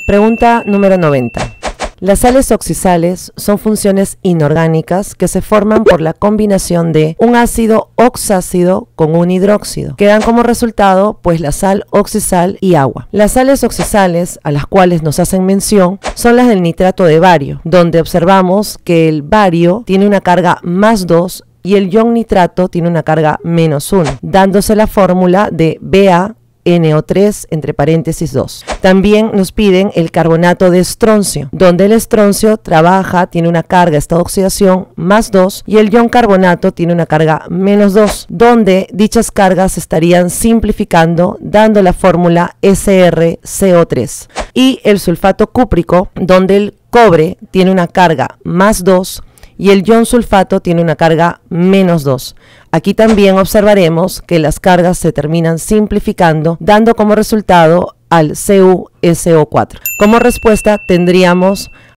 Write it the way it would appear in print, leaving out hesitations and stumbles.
Pregunta número 90. Las sales oxisales son funciones inorgánicas que se forman por la combinación de un ácido oxácido con un hidróxido, que dan como resultado pues la sal oxisal y agua. Las sales oxisales a las cuales nos hacen mención son las del nitrato de bario, donde observamos que el bario tiene una carga +2 y el ion nitrato tiene una carga -1, dándose la fórmula de BaNO3 entre paréntesis 2. También nos piden el carbonato de estroncio, donde el estroncio tiene una carga, estado de oxidación, +2 y el ion carbonato tiene una carga -2, donde dichas cargas estarían simplificando dando la fórmula SrCO3. Y el sulfato cúprico, donde el cobre tiene una carga +2 y el ion sulfato tiene una carga -2. Aquí también observaremos que las cargas se terminan simplificando, dando como resultado al CuSO4. Como respuesta tendríamos